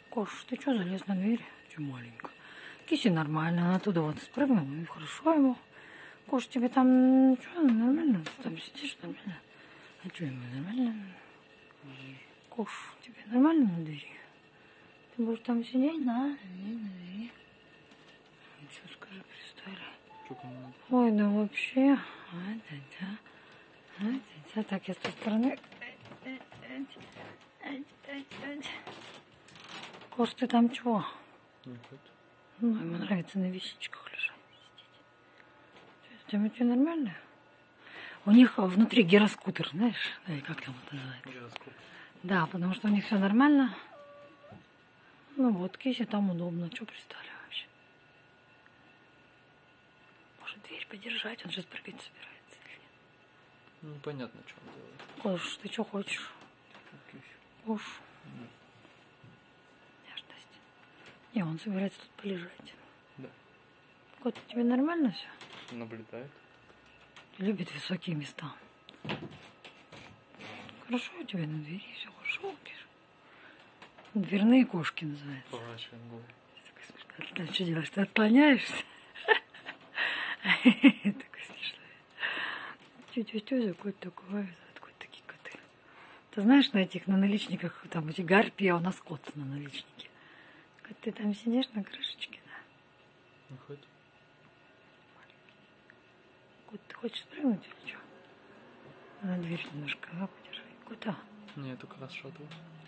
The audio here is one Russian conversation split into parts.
Кош, ты что залез на дверь? Че маленько. Киси нормально, она оттуда вот спрыгнула, и хорошо ему. Кош, тебе там что, нормально? Ты там сидишь нормально? А что ему нормально? Кош, тебе нормально на двери? Ты будешь там сидеть, да? Сидеть на двери. Ну, что скажи, перестали. Ой, да вообще. Так, я с той стороны. Кош, ты там чего? Ну, ему нравится на вещичках лежать. Тебе что, нормально? У них внутри гироскутер, знаешь? Или как там это называется? Гироскутер. Да, потому что у них все нормально. Ну вот, Кисе там удобно. Что пристали вообще? Может, дверь подержать? Он сейчас прыгать собирается. Ну, непонятно, что он делает. Кош, ты что хочешь? Кош. Нежность. Не, он собирается тут полежать. Да. Кот, тебе нормально все? Наблюдает. Любит высокие места. Хорошо у тебя на двери, все хорошо. Дверные кошки называются. Поворачиваем голову. Ты что делаешь? Ты отклоняешься? Такой смешной. Что за кот такой? Откуда такие коты? Ты знаешь, на этих, на наличниках, там эти гарпии, а у нас кот на наличнике. Ты там сидишь на крышечке, да? Выходит. Кот, ты хочешь спрыгнуть или что? На дверь немножко, подержи. Куда? Нет, только раз шатал.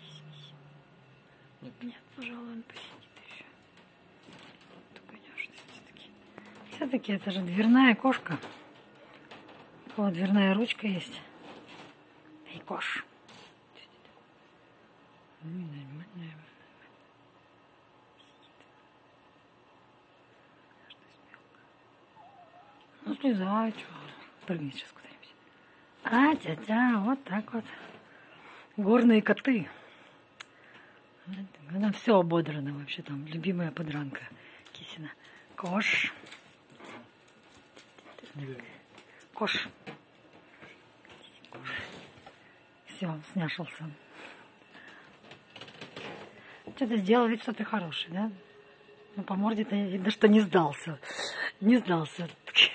Нет, пожалуй, он посидит еще. Только все-таки. Все-таки это же дверная кошка. У кого дверная ручка есть. Эй, кош. Нормально. Ну, слезай, что? Прыгни сейчас куда-нибудь. А, вот так вот. Горные коты. Она все ободрана вообще там. Любимая подранка Кисина. Кош. Кош. Все, сняшился. Что ты сделал вид, что ты хороший, да? Ну, по морде-то видно, что не сдался. Не сдался.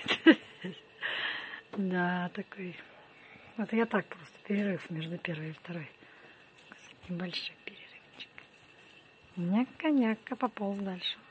Да, такой. Вот я так просто. Перерыв между первой и второй. Небольшой перерывчик. Няка-няка, пополз дальше.